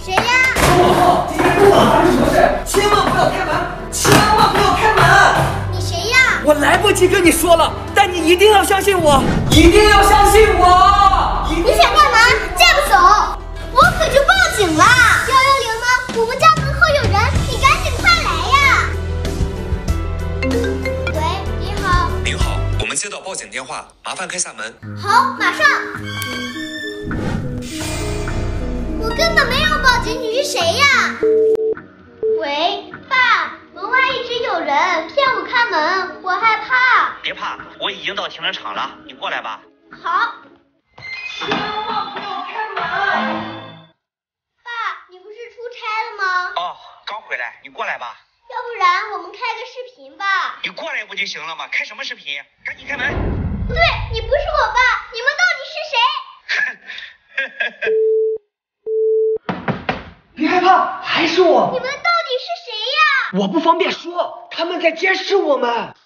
谁呀？ 我说今天不管发生什么事，千万不要开门，千万不要开门！ 你谁呀？ 我来不及跟你说了，但你一定要相信我，一定要相信我！ 你想干嘛？再不走，我可就报警了！110呢？我们家门口有人，你赶紧快来呀！喂，你好。 您好，我们接到报警电话，麻烦开下门。 好，马上。我根本没有报警，你是谁呀？喂，爸，门外一直有人骗我开门，我害怕。 别怕，我已经到停车场了，你过来吧。 好。 千万不要开门！ 爸，你不是出差了吗？ 哦，刚回来，你过来吧。 要不然我们开个视频吧。 你过来不就行了吗？开什么视频？赶紧开门！ 不对，你不是我爸，你们到底是谁？ 别害怕，还是我。 你们到底是谁呀？ 我不方便说，他们在监视我们。